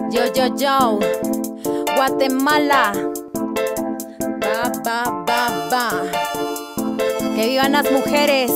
Yo, Guatemala. Ba. Que vivan las mujeres.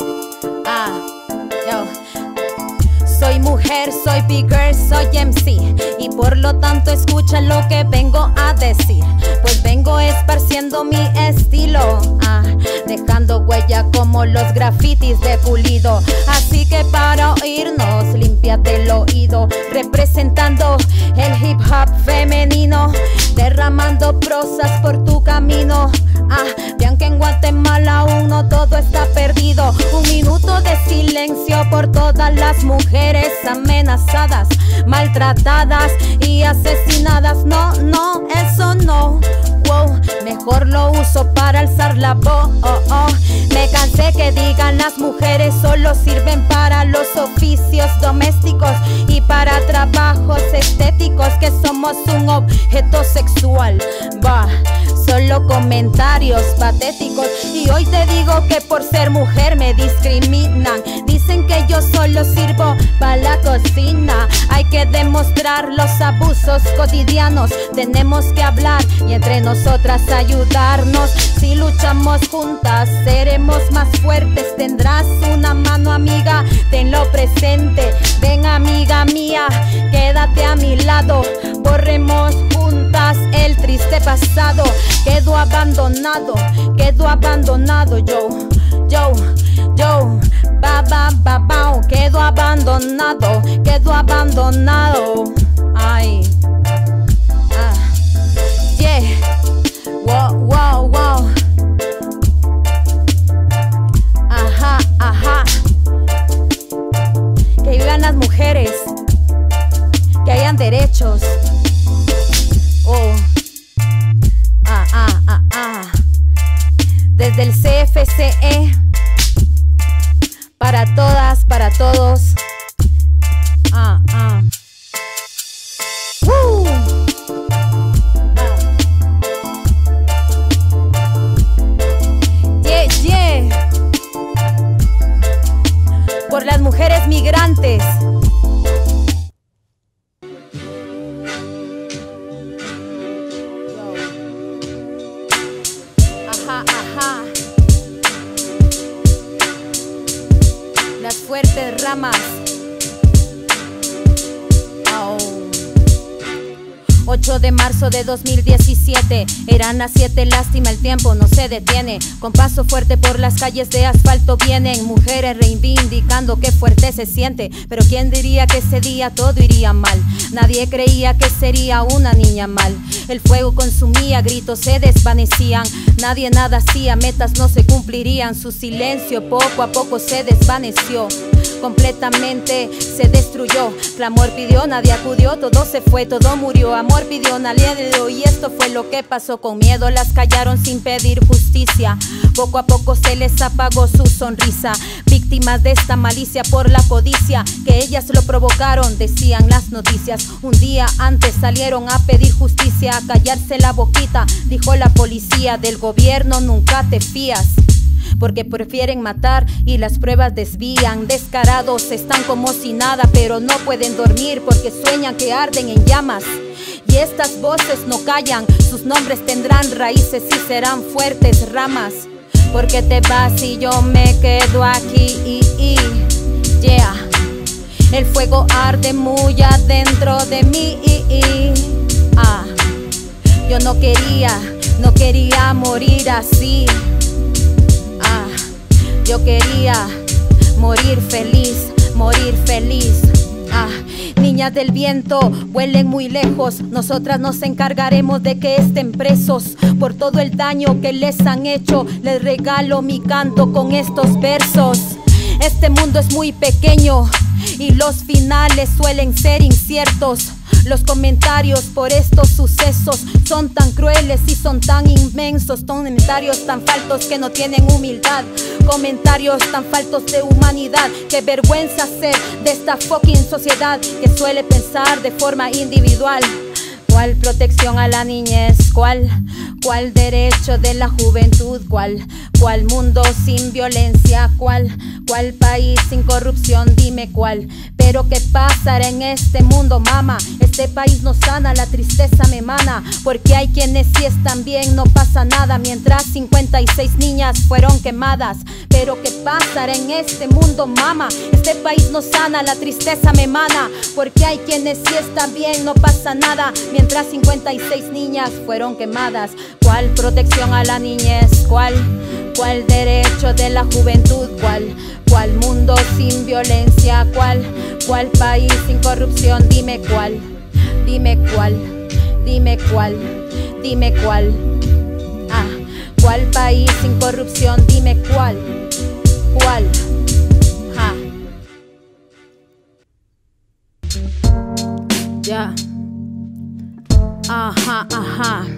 Yo. Soy mujer, soy big girl, soy MC. Y por lo tanto escucha lo que vengo a decir. Pues vengo esparciendo mi estilo, dejando huella como los grafitis de Pulido. Así que para oírnos, límpiate el oído. Representando el hip hop femenino, derramando prosas por tu camino. Vean que en Guatemala aún no todo está perdido. Un minuto de silencio por todas las mujeres amenazadas, maltratadas y asesinadas. No, eso no. Wow, mejor lo uso para alzar la voz. Me cansé que digan las mujeres solo sirven para los oficios domésticos y para trabajos estéticos, que somos un objeto sexual. Solo comentarios patéticos. Y hoy te digo que por ser mujer me discriminan. Dicen que yo solo sirvo para la cocina. Hay que demostrar los abusos cotidianos. Tenemos que hablar y entre nosotras ayudarnos. Si luchamos juntas seremos más fuertes. Tendrás una mano amiga, tenlo presente. Ven amiga mía, quédate a mi lado. Borremos juntas el triste pasado. Quedo abandonado yo. Quedo abandonado. Ay. Yeah. Wow. Ajá. Que vivan las mujeres, que hayan derechos. Desde el CFCE, para todas, para todos. Yeah. Por las mujeres migrantes. Ajá. Las fuertes ramas. 8 de marzo de 2017, eran las 7, lástima el tiempo no se detiene. Con paso fuerte por las calles de asfalto vienen mujeres reivindicando que fuerte se siente. Pero quién diría que ese día todo iría mal. Nadie creía que sería una niña mal. El fuego consumía, gritos se desvanecían. Nadie nada hacía, metas no se cumplirían. Su silencio poco a poco se desvaneció. Completamente se destruyó. Clamor pidió, nadie acudió, todo se fue, todo murió. Amor pidió, nadie le dio, y esto fue lo que pasó. Con miedo las callaron sin pedir justicia. Poco a poco se les apagó su sonrisa. Víctimas de esta malicia por la codicia, que ellas lo provocaron, decían las noticias. Un día antes salieron a pedir justicia, a callarse la boquita, dijo la policía. Del gobierno nunca te fías, porque prefieren matar y las pruebas desvían. Descarados están como si nada, pero no pueden dormir porque sueñan que arden en llamas. Y estas voces no callan, sus nombres tendrán raíces y serán fuertes ramas. Porque te vas y yo me quedo aquí. Yeah. El fuego arde muy adentro de mí. Yo no quería morir así. Yo quería morir feliz. Niñas del viento, vuelen muy lejos. Nosotras nos encargaremos de que estén presos por todo el daño que les han hecho. Les regalo mi canto con estos versos. Este mundo es muy pequeño y los finales suelen ser inciertos. Los comentarios por estos sucesos son tan crueles y son tan inmensos. Comentarios tan faltos que no tienen humildad. Comentarios tan faltos de humanidad. Qué vergüenza ser de esta fucking sociedad que suele pensar de forma individual. ¿Cuál protección a la niñez? ¿Cuál derecho de la juventud? ¿Cuál mundo sin violencia? ¿Cuál país sin corrupción? Dime cuál. Pero ¿qué pasará en este mundo, mama? Este país no sana, la tristeza me emana, porque hay quienes sí están bien, no pasa nada. Mientras 56 niñas fueron quemadas. Pero ¿qué pasará en este mundo, mama? Este país no sana, la tristeza me emana, porque hay quienes sí están bien, no pasa nada. Mientras 56 niñas fueron quemadas. ¿Cuál protección a la niñez? ¿Cuál derecho de la juventud? ¿Cuál mundo sin violencia? ¿Cuál país sin corrupción? Dime cuál, dime cuál, dime cuál, dime cuál. ¿Cuál país sin corrupción? Dime cuál, cuál. Ya. Ajá.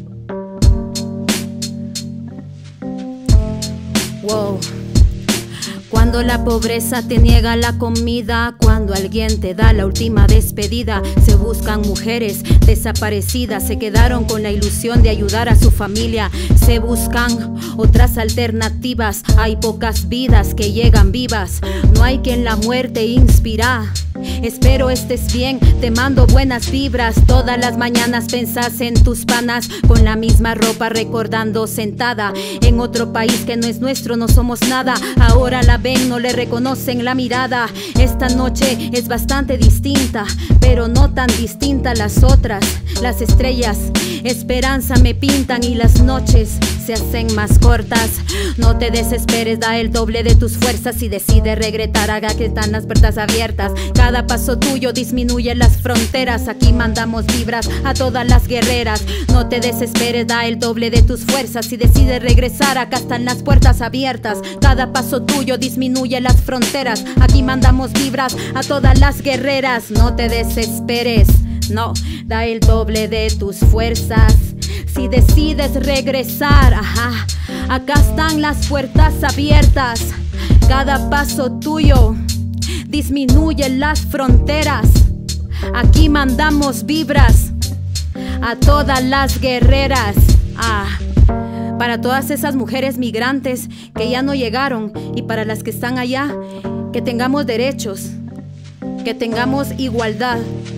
Wow. Cuando la pobreza te niega la comida, cuando alguien te da la última despedida, se buscan mujeres desaparecidas, se quedaron con la ilusión de ayudar a su familia, se buscan otras alternativas, hay pocas vidas que llegan vivas, no hay quien la muerte inspira. Espero estés bien, te mando buenas vibras. Todas las mañanas pensás en tus panas, con la misma ropa recordando sentada en otro país que no es nuestro, no somos nada. Ahora la ven, no le reconocen la mirada. Esta noche es bastante distinta, pero no tan distinta a las otras. Las estrellas esperanza me pintan y las noches se hacen más cortas. No te desesperes, da el doble de tus fuerzas y decide regresar, haga que están las puertas abiertas. Cada paso tuyo disminuye las fronteras. Aquí mandamos vibras a todas las guerreras. No te desesperes, da el doble de tus fuerzas y decide regresar, acá están las puertas abiertas. Cada paso tuyo disminuye las fronteras. Aquí mandamos vibras a todas las guerreras. No te desesperes, no, da el doble de tus fuerzas si decides regresar. Acá están las puertas abiertas. Cada paso tuyo disminuye las fronteras. Aquí mandamos vibras a todas las guerreras. Para todas esas mujeres migrantes que ya no llegaron y para las que están allá, que tengamos derechos, que tengamos igualdad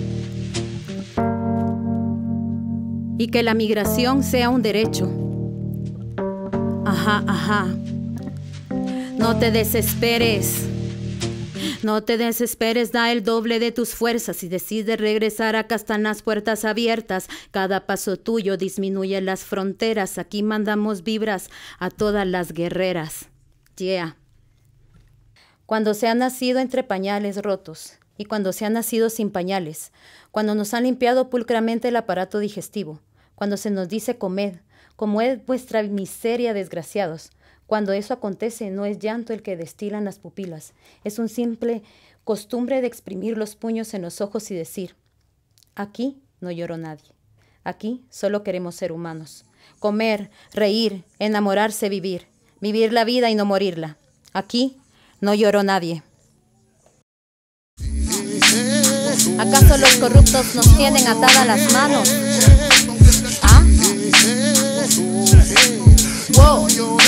y que la migración sea un derecho. No te desesperes. No te desesperes, da el doble de tus fuerzas y decides regresar, acá están las puertas abiertas. Cada paso tuyo disminuye las fronteras. Aquí mandamos vibras a todas las guerreras. Yeah. Cuando se ha nacido entre pañales rotos y cuando se ha nacido sin pañales, cuando nos han limpiado pulcramente el aparato digestivo, cuando se nos dice comed vuestra miseria, desgraciados. Cuando eso acontece, no es llanto el que destilan las pupilas, es un simple costumbre de exprimir los puños en los ojos y decir: aquí no lloró nadie, aquí solo queremos ser humanos, comer, reír, enamorarse, vivir la vida y no morirla. Aquí no lloró nadie. ¿Acaso los corruptos nos tienen atadas las manos? Wow.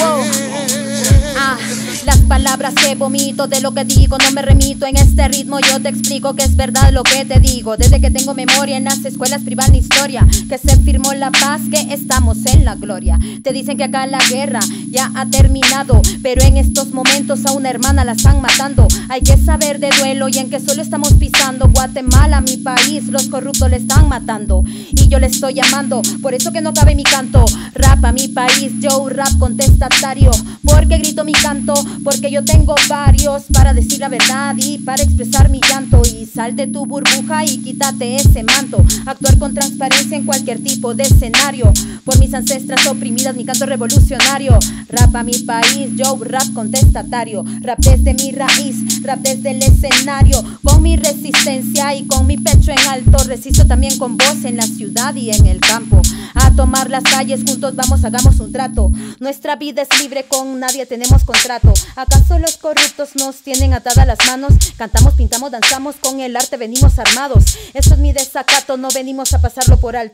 Las palabras que vomito, de lo que digo no me remito. En este ritmo yo te explico que es verdad lo que te digo. Desde que tengo memoria en las escuelas privadas la historia, que se firmó la paz, que estamos en la gloria. Te dicen que acá la guerra ya ha terminado, pero en estos momentos a una hermana la están matando. Hay que saber de duelo y en que solo estamos pisando Guatemala, mi país, los corruptos le están matando y yo le estoy llamando, por eso que no cabe mi canto. Rap a mi país, yo rap contestatario, porque grito mi canto, porque yo tengo varios para decir la verdad y para expresar mi llanto. Y sal de tu burbuja y quítate ese manto, actuar con transparencia en cualquier tipo de escenario. Por mis ancestras oprimidas, mi canto revolucionario. Rap a mi país, yo rap contestatario, rap desde mi raíz, rap desde el escenario. Con mi resistencia y con mi pecho en alto, resisto también con voz en la ciudad y en el campo. A tomar las calles juntos, vamos, hagamos un trato. Nuestra vida es libre, con nadie tenemos contrato. ¿Acaso los corruptos nos tienen atadas las manos? Cantamos, pintamos, danzamos, con el arte venimos armados. Esto es mi desacato, no venimos a pasarlo por alto.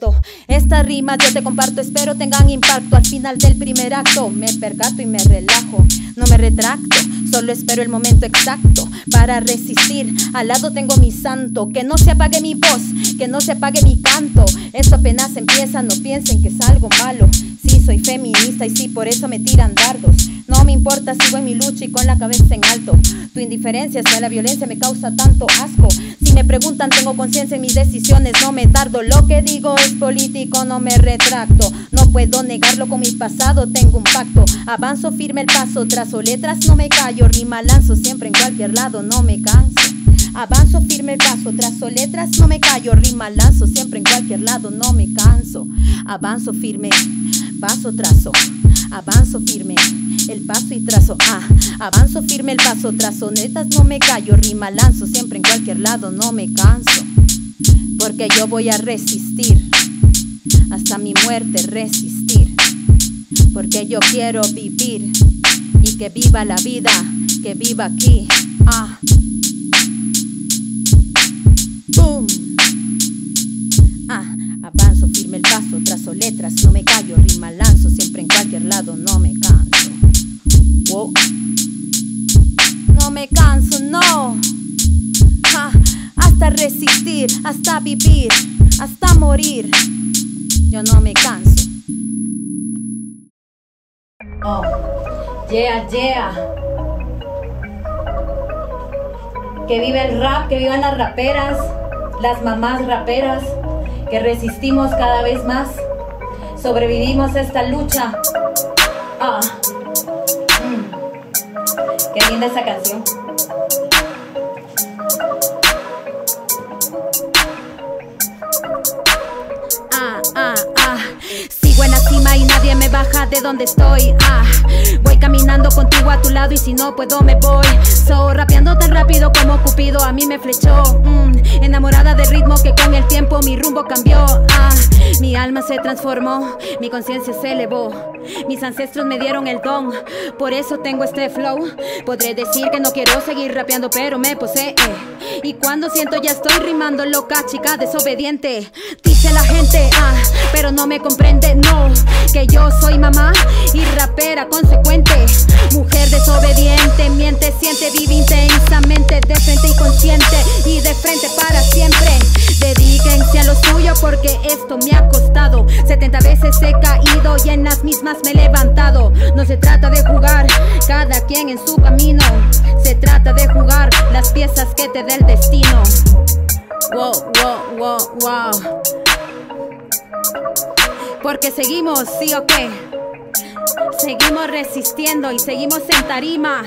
Estas rimas yo te comparto, espero tengan impacto. Al final del primer acto me percato y me relajo. No me retracto, solo espero el momento exacto para resistir. Al lado tengo mi santo, que no se apague mi voz, que no se apague mi canto. Esto apenas empieza, no piensen que es algo malo. Sí, soy feminista y sí, por eso me tiran dardos. No me importa, sigo en mi lucha y con la cabeza en alto. Tu indiferencia hacia la violencia me causa tanto asco. Si me preguntan, tengo conciencia en mis decisiones, no me tardo. Lo que digo es político, no me retracto. No puedo negarlo, con mi pasado tengo un pacto. Avanzo firme el paso, trazo letras, no me callo. Rima lanzo siempre en cualquier lado, no me canso. Avanzo firme el paso, trazo letras, no me callo. Rima lanzo siempre en cualquier lado, no me canso. Avanzo firme, paso trazo. Avanzo firme, el paso y trazo. Avanzo firme el paso, trazo netas, no me callo. Rima lanzo siempre en cualquier lado, no me canso. Porque yo voy a resistir, hasta mi muerte resistir. Porque yo quiero vivir y que viva la vida, que viva aquí. Boom. Avanzo firme el paso, trazo letras, no me callo. Rima lanzo siempre en cualquier lado, no me canso. Wow. No me canso, no. Hasta resistir, hasta vivir, hasta morir. Yo no me canso. Oh, yeah, yeah. Que viva el rap, que vivan las raperas, las mamás raperas, que resistimos cada vez más, sobrevivimos a esta lucha. Qué linda esa canción. Sigo en la cima y nadie me baja de donde estoy. Voy caminando contigo a tu lado y si no puedo me voy. Rapeando tan rápido como Cupido a mí me flechó. Enamorada del ritmo que con el tiempo mi rumbo cambió. Mi alma se transformó, mi conciencia se elevó. Mis ancestros me dieron el don, por eso tengo este flow. Podré decir que no quiero seguir rapeando, pero me posee. Y cuando siento ya estoy rimando loca, chica desobediente. Dice la gente, pero no me comprende, no. Que yo soy mamá y rapera consecuente. Mujer desobediente, miente, siente, vive intensamente. De frente y consciente y de frente para siempre. Dedíquense a lo suyo porque esto me ha costado. 70 veces he caído y en las mismas me he levantado. No se trata de jugar, cada quien en su camino. Se trata de jugar las piezas que te dé el destino. Wow, wow, wow, wow. Porque seguimos, ¿sí o qué? Seguimos resistiendo y seguimos en tarima.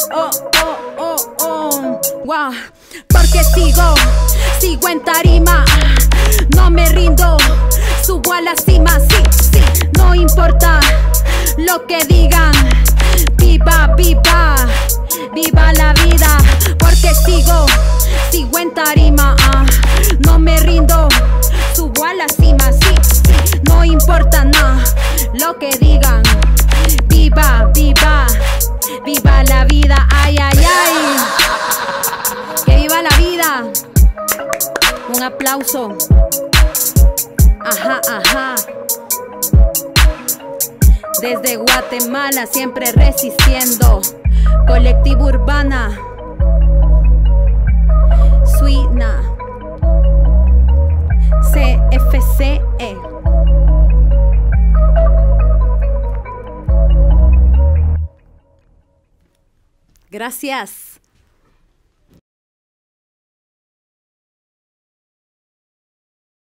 Wow. Porque sigo en tarima. No me rindo, subo a la cima. Sí, no importa lo que digan. Viva, viva, viva la vida. Porque sigo en tarima. No me rindo, subo a la cima. Sí, no importa nada lo que digan. Viva, viva, viva la vida. Ay, ay, ay. Que viva la vida. Un aplauso. Ajá. Desde Guatemala siempre resistiendo. Colectivo Urbana. Suina. CFCE. Gracias.